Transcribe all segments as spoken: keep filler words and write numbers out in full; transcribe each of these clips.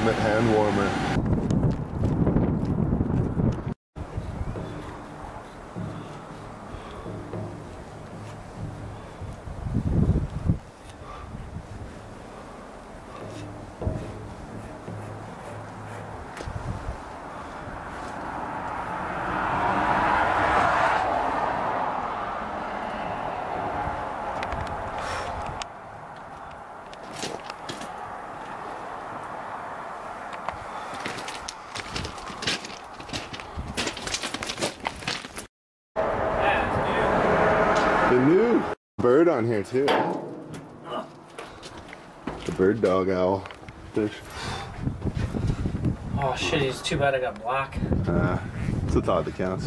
ultimate hand warmer. The new bird on here too. The bird dog owl fish. Oh shit, it's too bad I got black. Uh, it's a thought that counts.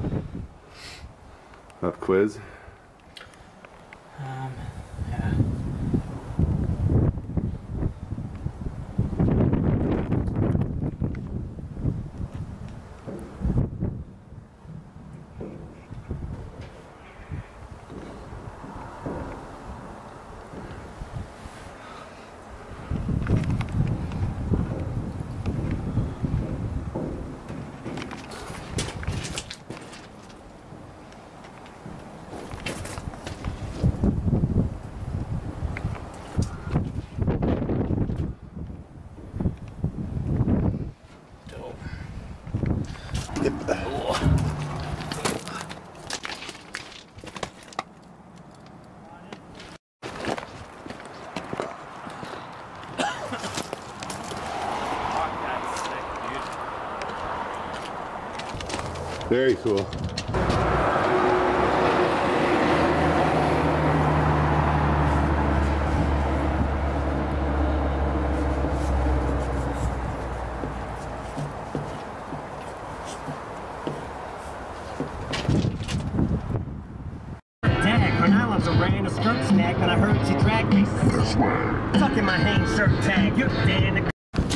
Up quiz. Um, yeah. Very cool. I was a ran a skirt snag, but I heard she dragged me. Fucking my hang shirt tag. You're dead.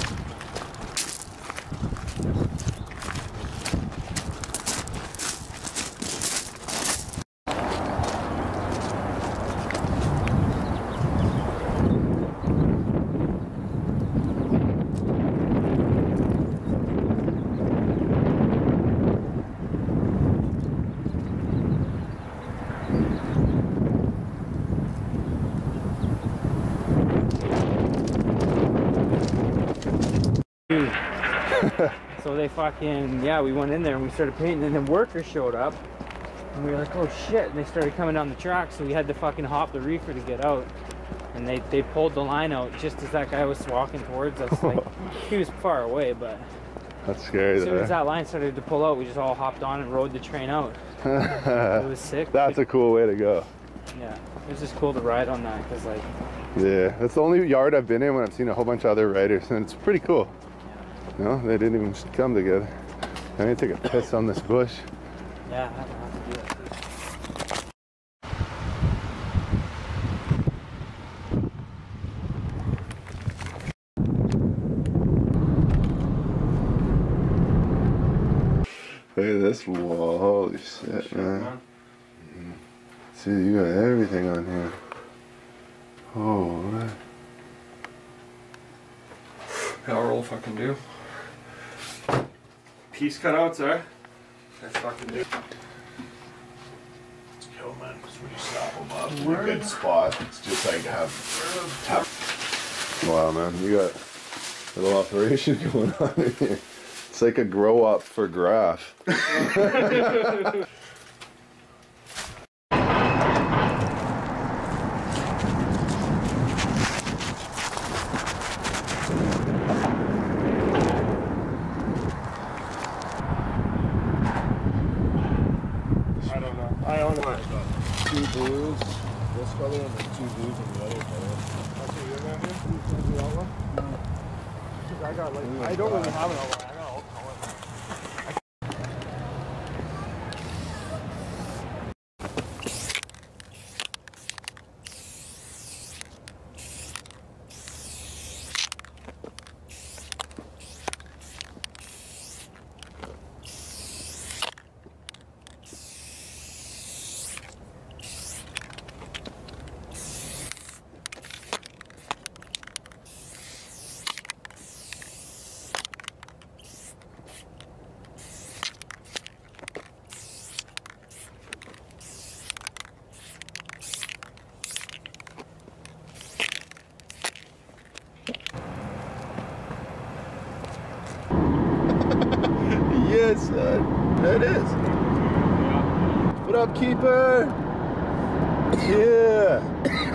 So they fucking, yeah, we went in there and we started painting, and then workers showed up and we were like, oh shit, and they started coming down the track, so we had to fucking hop the reefer to get out, and they they pulled the line out just as that guy was walking towards us. Like, he was far away, but that's scary. As soon there. as that line started to pull out, we just all hopped on and rode the train out. It was sick. That's a cool way to go. Yeah, it was just cool to ride on that, because like, yeah, that's the only yard I've been in when I've seen a whole bunch of other riders, and it's pretty cool. No, they didn't even come together. I need to take a piss on this bush. Yeah, I don't have to do that too. Look at this wall. Holy shit, man. See, you got everything on here. Oh, what? Power roll fucking do. Piece cutouts, eh? That's fucking do. Let's go, man. Because when you stop them up in a good spot, it's just like have tap. Wow, man. You got a little operation going on in here. It's like a grow up for graph. Two blues, this color, and then two blues and the other color. That's what you're gonna do? The outline? No. I got like, Ooh, I don't really have an outline. I got all color. nice, son. There it is. What up, keeper? Yeah.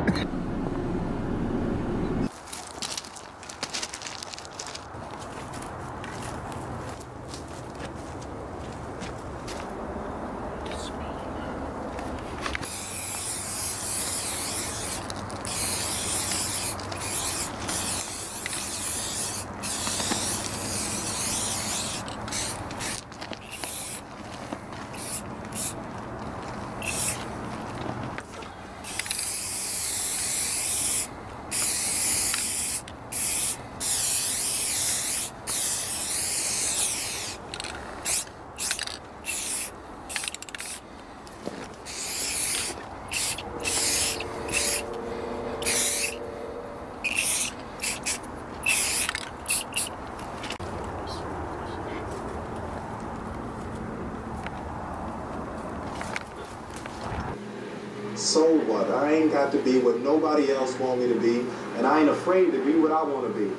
So what? I ain't got to be what nobody else want me to be, and I ain't afraid to be what I want to be.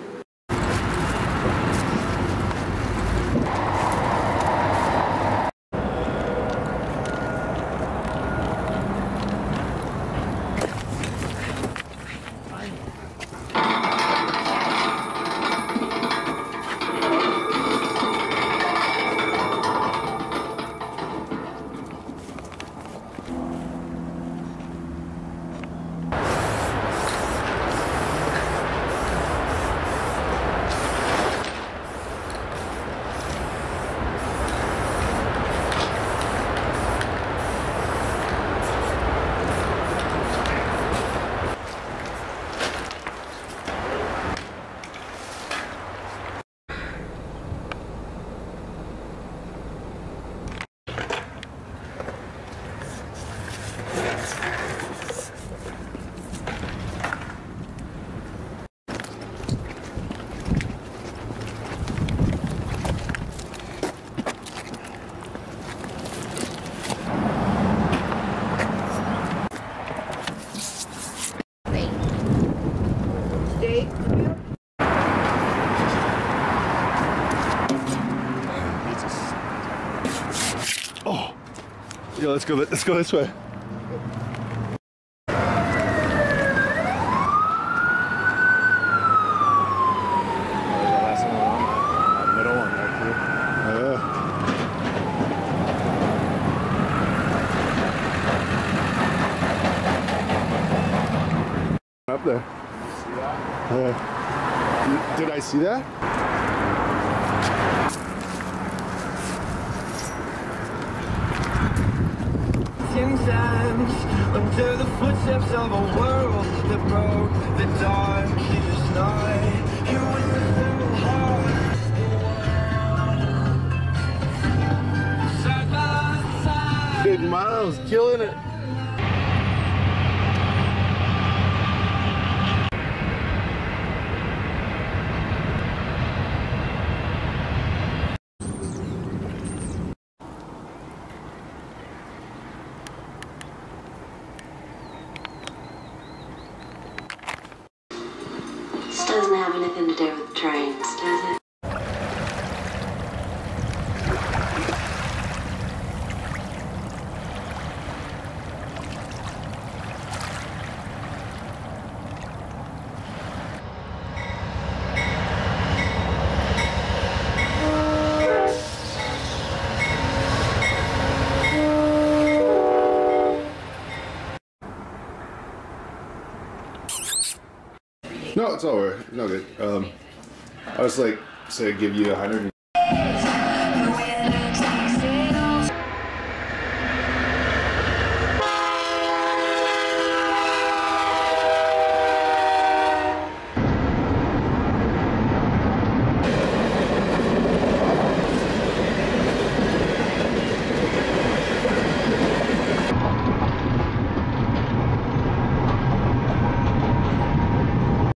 Oh, yo, let's go. Let's go this way. Up there. See that? Yeah. Did I see that? Under the footsteps of a world that broke the darkest night, you in the full heart. Side by side. Big Miles killing it. This doesn't have anything to do with trains, does it? No, it's over. No good. Um, I was like, say, give you a hundred.